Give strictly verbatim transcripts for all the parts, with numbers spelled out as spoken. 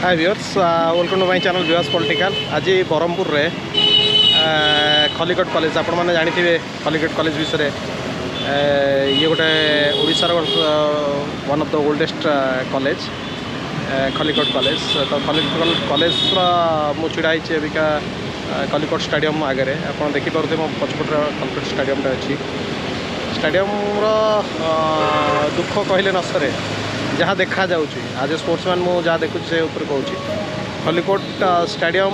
Hi viewers, welcome to my channel viewers political. आज ब्रह्मपुर रे Khallikote college आपण मैंने जानी थे खलिकोट कॉलेज विषय ये गोटे ओडिशार one of the oldest college Khallikot college. तो खलिकोट कॉलेज मु छिड़ाई अबिका खलिकोट स्टेडियम आगे आप देखिपे मो पछपट खलिकोट स्टेडियम अच्छी स्टेडियम दुख कहले न सरे जहाँ देखा जाऊँगी आज स्पोर्ट्समैन मुझे जहाँ देखुँ से कहूँ खलिकोट स्टेडियम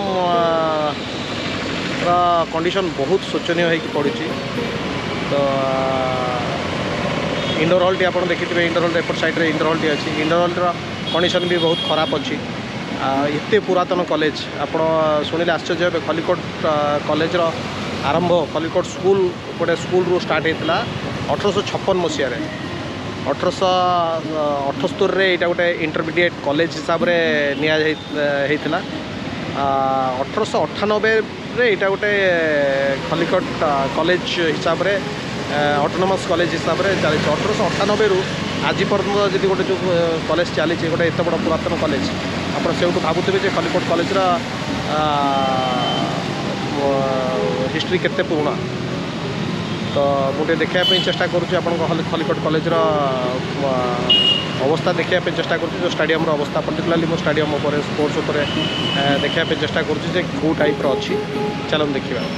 कंडीशन बहुत शोचनीय होगी पड़ी। तो इंडोर हॉल टी आप देखिए इंडोर हॉल एपट साइड रे इंडोर हॉल टी अच्छी इंडोर हॉल कंडीशन भी बहुत खराब अच्छी। एते पुरातन कॉलेज आप शुणिले आश्चर्य हे खलिकोट कॉलेज आरंभ खलिकोट स्कूल गोटे स्कूल रू स्टार्ट होता अठरश छप्पन मसीह अठरश अठस्तरी यहाँ गोटे इंटरमीडिएट कॉलेज हिसाब से निया अठरश अठानबे यहाँ गोटे खलिकोट कॉलेज हिसाब से ऑटोनोमस कॉलेज हिसाब से चली अठरश अठानबे रु आज पर्यटन जी गोटे जो कॉलेज चली गोटे एत बड़ पुरातन कॉलेज आप से भावुवे खलिकोट कॉलेज हिस्ट्री केते पुराना। तो मुझे देखापी चेष्टा करुँच खलिकोट कॉलेज अवस्था देखापी चेष्टा करुँ जो स्टेडियम अवस्था पर्टिकुलाली मो स्टेडियम उपर स्पोर्ट्स उपर देखापी चेष्टा करुँ कौ टाइप अच्छी चलो देखा।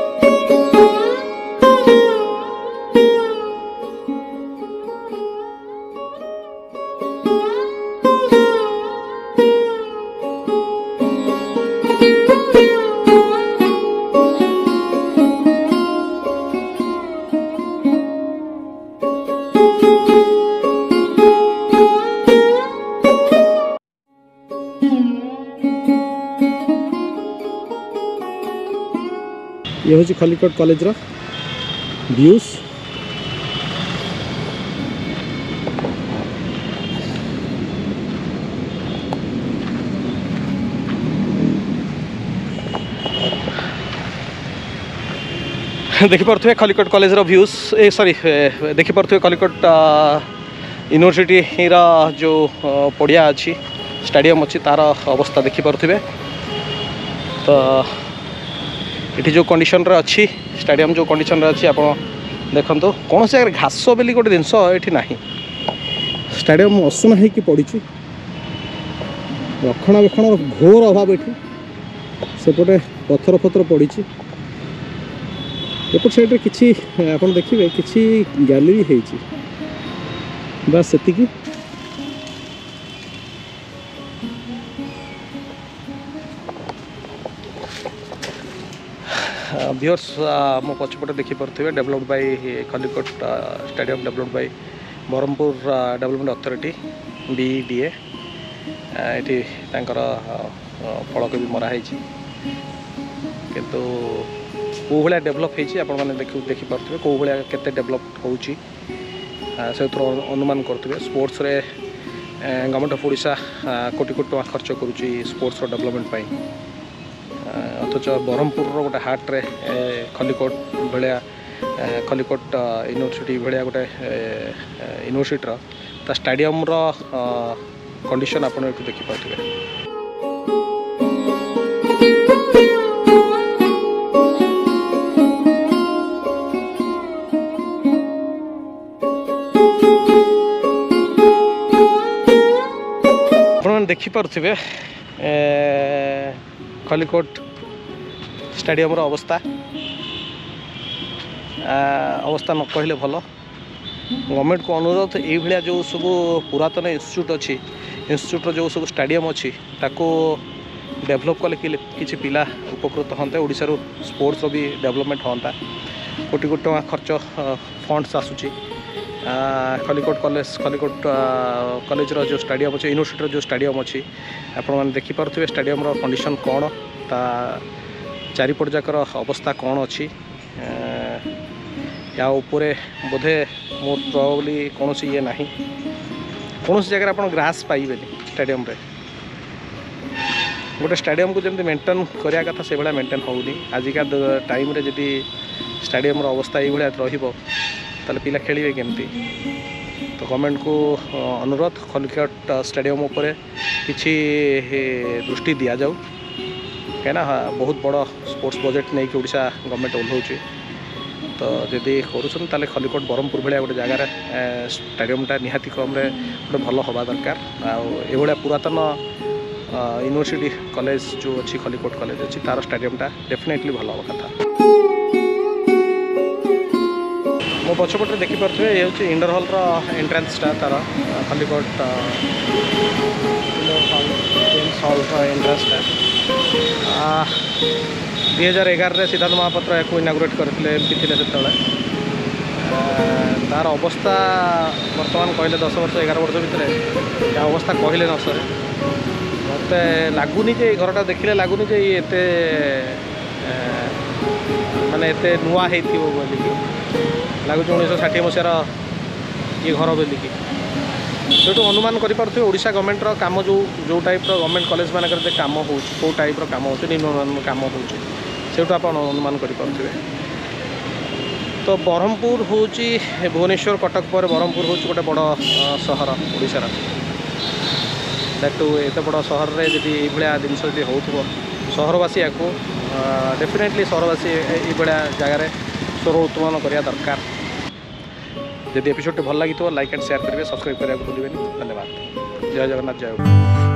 ये हूँ खलिकोट कॉलेज रा व्यूज। देखिपे खलिकोट कॉलेज रा व्यूज ए सॉरी देखिपे खलिकोट यूनिवर्सिटी रा जो पड़िया अच्छी स्टेडियम अच्छी तार अवस्था देखिपे। तो ये जो कंडीशन रे अच्छी स्टेडियम जो कंडीशन रे अच्छी आप देखो कौन से घास बोली गोटे जिनस ये ना स्टेडियम असना हो पड़ी रक्षणाबेक्षण घोर अभाव ये सेपटे पथर पथर पड़ी एपट साइड किसी आप देखिए किसी गैलरी है बस से। व्यूअर्स मो पछपटे देखिपे developed by Khallikot stadium developed by Brahmapur development authority BDA ये फलक भी मराही किंतु कौ भाया डेभलप होने देखिपे कौ भाया केते डेभलप होची से अनुमान करुवे। स्पोर्ट्स रे गवर्नमेंट ऑफ ओडिशा कोटी कोटी टका खर्च करुच्ची स्पोर्ट्स डेवलपमेंट अथच ब्रह्मपुर गोटे हार्ट रे खलिकोट भाया खलिकोट यूनिवर्सिटी भाया गोटे यूनिवर्सिटी ता स्टेडियम रो कंडीशन आप देखिपे। आप देखिपे खलिकोट स्टेडियम रो अवस्था अवस्था न कहले भल। गवर्नमेंट को अनुरोध ये जो सब पुरातन इंस्टीट्यूट अच्छी इंस्टीट्यूट जो सब स्टेडियम अच्छी ताको डेभलप कले कि पिला उपकृत हाँ ओडिशा स्पोर्ट्स भी डेवलपमेंट हाँ कोटी कोटी टका खर्च फंड्स आसूची खलिकोट कॉलेज खलिकोट कॉलेज रो जो स्टेडियम अच्छे यूनिवर्सिटी जो स्टेडियम अच्छी आप देखिपे स्टेडियम रो कंडीशन कौन ता चारिपट जाकर अवस्था कौन अच्छी या उपरे बोधे मोर प्रोबेबली कौन ये ना कौन जगह आप ग्रास पाइबे स्टेडियम रे गोटे स्टेडियम को जमी मेंटेन करिया कथा से भाया मेंटेन होनी आजिका टाइम रे जदि स्टेडियम रो अवस्था ये भाया रहिबो ताले पिला खेलिबे केमती। तो गवर्नमेंट को अनुरोध खलिकोट स्टेडियम उपरे किसी दृष्टि दि जाऊ कहीं बहुत बड़ स्पोर्ट्स बजेट नहीं कि ओडिशा गवर्नमेंट ओह्लाऊँ तो जदि करूँ ताले खलिकोट ब्रह्मपुर भाया गोटे जगार स्टेडियमटा निहाती क्रम गोटे भल हवा दरकार आउ पुरातन यूनिवर्सिटी कॉलेज जो अच्छी खलिकोट कॉलेज अच्छी तार स्टेडियमटा डेफिनेटली भल हवा कथा मो पछपटे देखिपे ये हूँ इंडोर हॉल एंट्रांसटा तार खलिकोट गेम्स हॉल एंट्रांसटा दुई हजार एगार सिद्धार्थ महापात्र या इनागुरेट करते एमपी थे से तार अवस्था बर्तमान कहले दस वर्ष एगार वर्ष भितर या अवस्था कहले न सर मत लगुनि जे घरटा देखिले लगुनि जे ये माने एते नुआ होती बोलिकी लगुच उन्नीस षाठी मसीहार ये घर बोलिकी जो अनुमान करें ओडिशा गवर्नमेंटर काम जो जो टाइप गवर्नमेंट कॉलेज मानक काम हो कौ टाइप काम हो निम्न काम हो आप अनुमान करें तो ब्रह्मपुर हूँ भुवनेश्वर कटक पर ब्रह्मपुर हूँ गोटे बड़ सहर ओडिशार दैट एत बड़ सहर में जी ये जिनस हो सहरवासी या डेफिनेटली सहरवासी ये जगार स्वर उत्तोलन करने दरकार जदि एपिसोड भल लगी लाइक एंड शेयर करेंगे सब्सक्राइब करने को भूलें धन्यवाद जय जगन्नाथ जय।